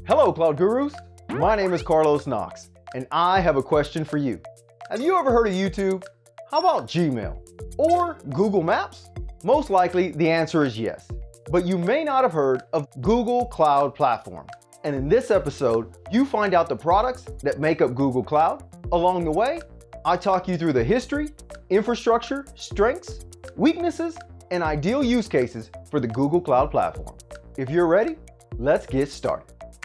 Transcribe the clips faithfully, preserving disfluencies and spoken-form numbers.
Hello, Cloud Gurus. My name is Carlos Knox, and I have a question for you. Have you ever heard of YouTube? How about Gmail? Or Google Maps? Most likely, the answer is yes. But you may not have heard of Google Cloud Platform. And in this episode, you find out the products that make up Google Cloud. Along the way, I talk you through the history, infrastructure, strengths, weaknesses, and ideal use cases for the Google Cloud Platform. If you're ready, let's get started.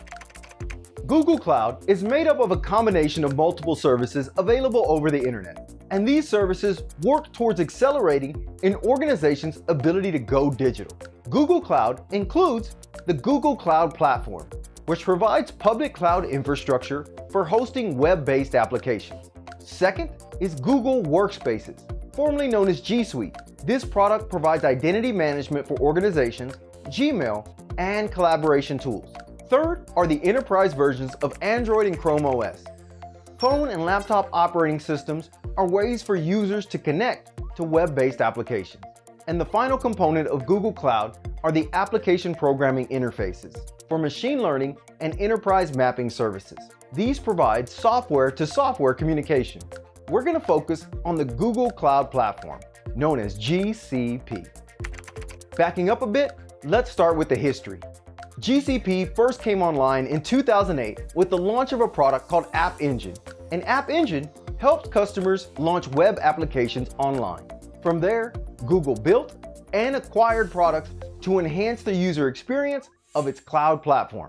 Google Cloud is made up of a combination of multiple services available over the internet. And these services work towards accelerating an organization's ability to go digital. Google Cloud includes the Google Cloud Platform, which provides public cloud infrastructure for hosting web-based applications. Second is Google Workspaces, formerly known as G Suite. This product provides identity management for organizations, Gmail, and collaboration tools. Third are the enterprise versions of Android and Chrome O S. Phone and laptop operating systems are ways for users to connect to web-based applications. And the final component of Google Cloud are the application programming interfaces for machine learning and enterprise mapping services. These provide software-to-software communication. We're going to focus on the Google Cloud Platform, known as G C P. Backing up a bit, let's start with the history. G C P first came online in two thousand eight with the launch of a product called App Engine. An App Engine helped customers launch web applications online. From there, Google built and acquired products to enhance the user experience of its cloud platform.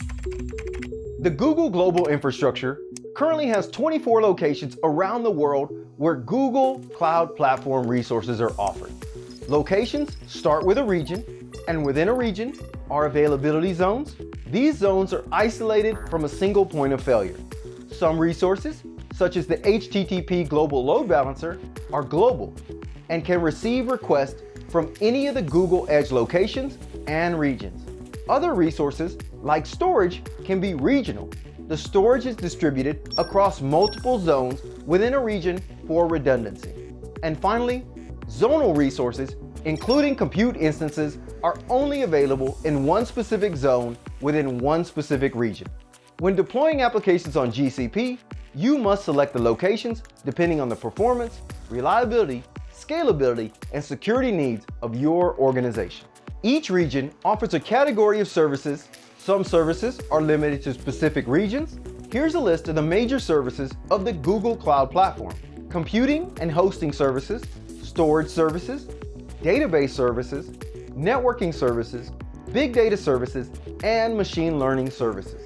The Google Global Infrastructure currently has twenty-four locations around the world where Google Cloud Platform resources are offered. Locations start with a region, and within a region are availability zones. These zones are isolated from a single point of failure. Some resources, such as the H T T P Global Load Balancer, are global and can receive requests from any of the Google Edge locations and regions. Other resources, like storage, can be regional. The storage is distributed across multiple zones within a region for redundancy. And finally, zonal resources, including compute instances, are only available in one specific zone within one specific region. When deploying applications on G C P, you must select the locations depending on the performance, reliability, scalability, and security needs of your organization. Each region offers a category of services. Some services are limited to specific regions. Here's a list of the major services of the Google Cloud Platform: computing and hosting services, storage services, database services, networking services, big data services, and machine learning services.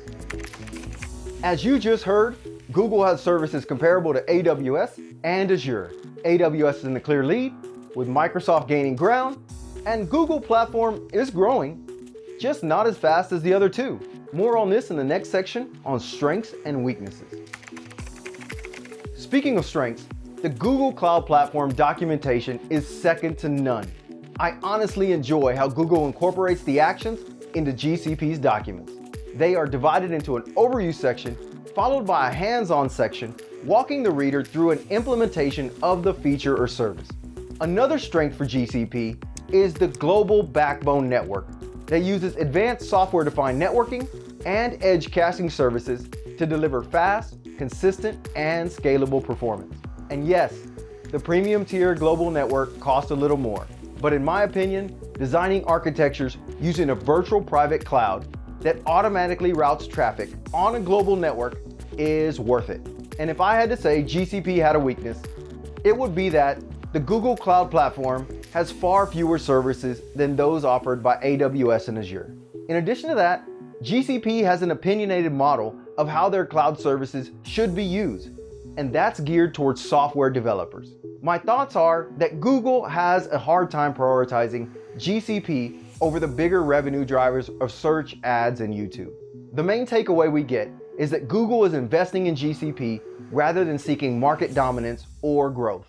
As you just heard, Google has services comparable to A W S and Azure. A W S is in the clear lead, with Microsoft gaining ground, and Google Platform is growing, just not as fast as the other two. More on this in the next section on strengths and weaknesses. Speaking of strengths, the Google Cloud Platform documentation is second to none. I honestly enjoy how Google incorporates the actions into G C P's documents. They are divided into an overview section, followed by a hands-on section, walking the reader through an implementation of the feature or service. Another strength for G C P is the global backbone network that uses advanced software-defined networking and edge caching services to deliver fast, consistent, and scalable performance. And yes, the premium tier global network costs a little more, but in my opinion, designing architectures using a virtual private cloud that automatically routes traffic on a global network is worth it. And if I had to say G C P had a weakness, it would be that the Google Cloud Platform has far fewer services than those offered by A W S and Azure. In addition to that, G C P has an opinionated model of how their cloud services should be used, and that's geared towards software developers. My thoughts are that Google has a hard time prioritizing G C P over the bigger revenue drivers of search, ads, and YouTube. The main takeaway we get is that Google is investing in G C P rather than seeking market dominance or growth.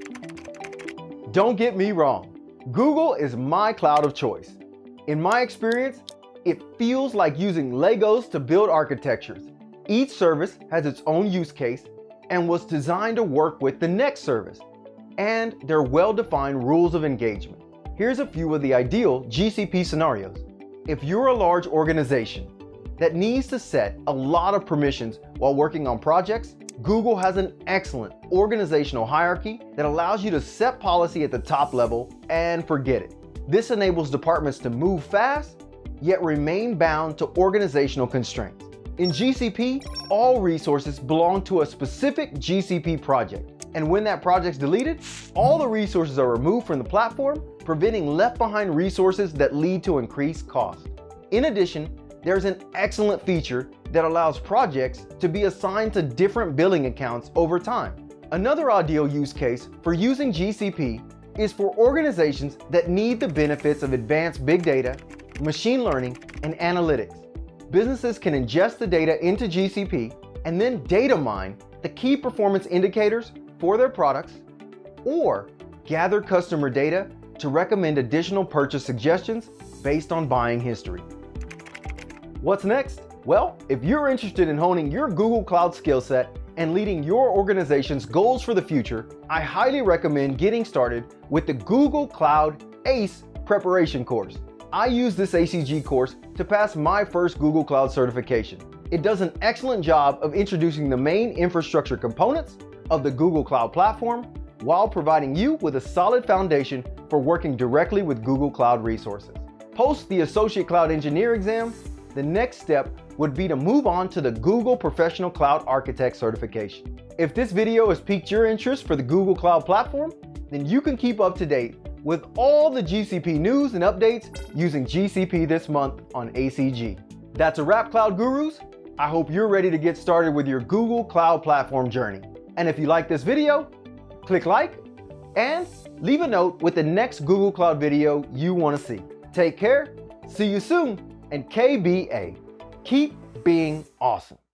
Don't get me wrong, Google is my cloud of choice. In my experience, it feels like using Legos to build architectures. Each service has its own use case and was designed to work with the next service, and there are well-defined rules of engagement. Here's a few of the ideal G C P scenarios. If you're a large organization, that needs to set a lot of permissions while working on projects, Google has an excellent organizational hierarchy that allows you to set policy at the top level and forget it. This enables departments to move fast, yet remain bound to organizational constraints. In G C P, all resources belong to a specific G C P project, and when that project's deleted, all the resources are removed from the platform, preventing left-behind resources that lead to increased cost. In addition, there's an excellent feature that allows projects to be assigned to different billing accounts over time. Another ideal use case for using G C P is for organizations that need the benefits of advanced big data, machine learning, and analytics. Businesses can ingest the data into G C P and then data mine the key performance indicators for their products, or gather customer data to recommend additional purchase suggestions based on buying history. What's next? Well, if you're interested in honing your Google Cloud skill set and leading your organization's goals for the future, I highly recommend getting started with the Google Cloud ACE preparation course. I used this A C G course to pass my first Google Cloud certification. It does an excellent job of introducing the main infrastructure components of the Google Cloud platform while providing you with a solid foundation for working directly with Google Cloud resources. Post the Associate Cloud Engineer exam, the next step would be to move on to the Google Professional Cloud Architect certification. If this video has piqued your interest for the Google Cloud platform, then you can keep up to date with all the G C P news and updates using G C P this month on A C G. That's a wrap, Cloud Gurus. I hope you're ready to get started with your Google Cloud platform journey. And if you like this video, click like and leave a note with the next Google Cloud video you want to see. Take care, see you soon, and K B A, keep being awesome.